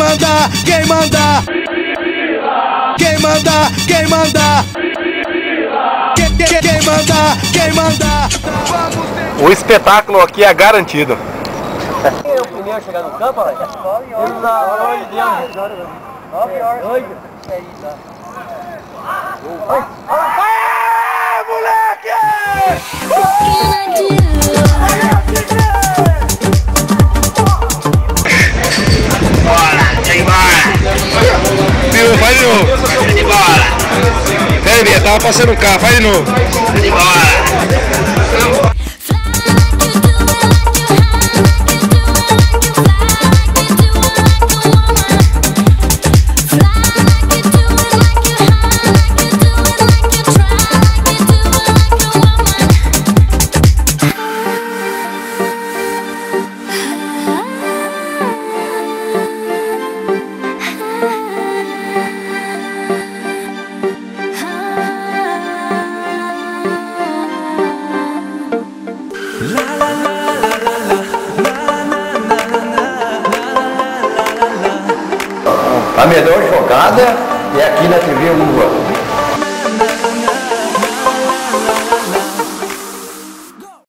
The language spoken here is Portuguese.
manda, quem manda? Quem manda, quem manda? Quem manda, quem manda? O espetáculo aqui é garantido. Quem é o primeiro a chegar no campo, rapaz? 9 horas. 9 horas. É isso, ó. Aê, moleque! Bora, vai embora! Viu, faz de novo. Vai de bola! Peraí, Bia, tava passando o carro, faz de novo. Vai de bola! A melhor jogada é aqui na TV Uva.